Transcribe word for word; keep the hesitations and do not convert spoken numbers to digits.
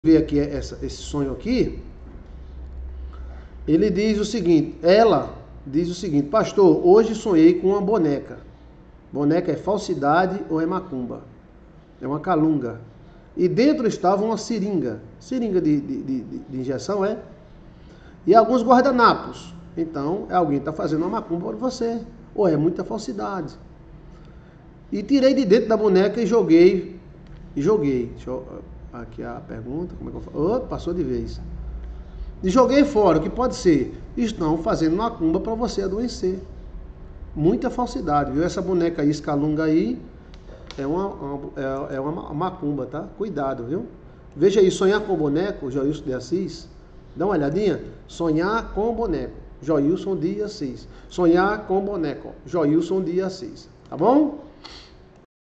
ver aqui essa, esse sonho aqui, ele diz o seguinte, ela diz o seguinte, pastor, hoje sonhei com uma boneca. Boneca é falsidade ou é macumba? É uma calunga. E dentro estava uma seringa, seringa de, de, de, de injeção, é? E alguns guardanapos. Então, alguém está fazendo uma macumba para você, ou é muita falsidade. E tirei de dentro da boneca e joguei, e joguei. Deixa eu, aqui a pergunta, como é que eu falo? Oh, passou de vez. E joguei fora, o que pode ser? Estão fazendo macumba para você adoecer. Muita falsidade, viu? Essa boneca aí, escalunga aí, é uma, uma, é uma macumba, tá? Cuidado, viu? Veja aí, sonhar com boneco, Joilson de Assis. Dá uma olhadinha. Sonhar com boneco, Joilson de Assis. Sonhar com boneco, Joilson de Assis. Tá bom?